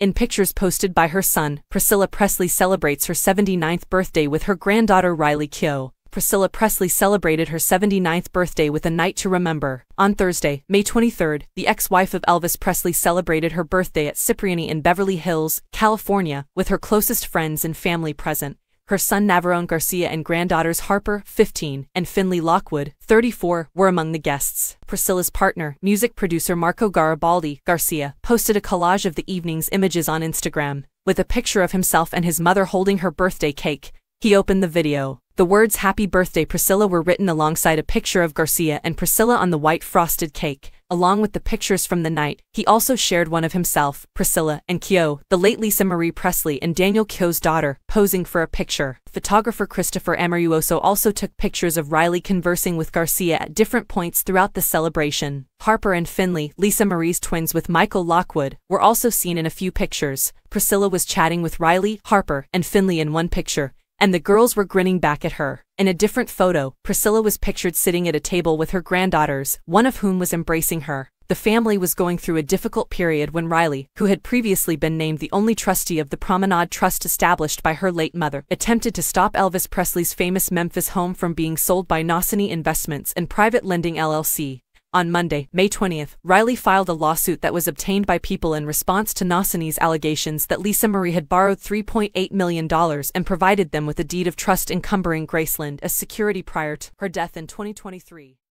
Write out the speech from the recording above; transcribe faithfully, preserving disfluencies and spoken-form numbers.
In pictures posted by her son, Priscilla Presley celebrates her seventy-ninth birthday with her granddaughter Riley Keough. Priscilla Presley celebrated her seventy-ninth birthday with a night to remember. On Thursday, May twenty-third, the ex-wife of Elvis Presley celebrated her birthday at Cipriani in Beverly Hills, California, with her closest friends and family present. Her son Navarone Garcia and granddaughters Harper, fifteen, and Finley Lockwood, thirty-four, were among the guests. Priscilla's partner, music producer Marco Garibaldi Garcia, posted a collage of the evening's images on Instagram, with a picture of himself and his mother holding her birthday cake. He opened the video. The words "Happy Birthday Priscilla" were written alongside a picture of Garcia and Priscilla on the white frosted cake, along with the pictures from the night. He also shared one of himself, Priscilla, and Keough, the late Lisa Marie Presley and Daniel Keough's daughter, posing for a picture. Photographer Christopher Amoruoso also took pictures of Riley conversing with Garcia at different points throughout the celebration. Harper and Finley, Lisa Marie's twins with Michael Lockwood, were also seen in a few pictures. Priscilla was chatting with Riley, Harper, and Finley in one picture, and the girls were grinning back at her. In a different photo, Priscilla was pictured sitting at a table with her granddaughters, one of whom was embracing her. The family was going through a difficult period when Riley, who had previously been named the only trustee of the Promenade Trust established by her late mother, attempted to stop Elvis Presley's famous Memphis home from being sold by Nosany Investments and Private Lending L L C. On Monday, May twentieth, Riley filed a lawsuit that was obtained by People in response to Nosany's allegations that Lisa Marie had borrowed three point eight million dollars and provided them with a deed of trust encumbering Graceland as security prior to her death in twenty twenty-three.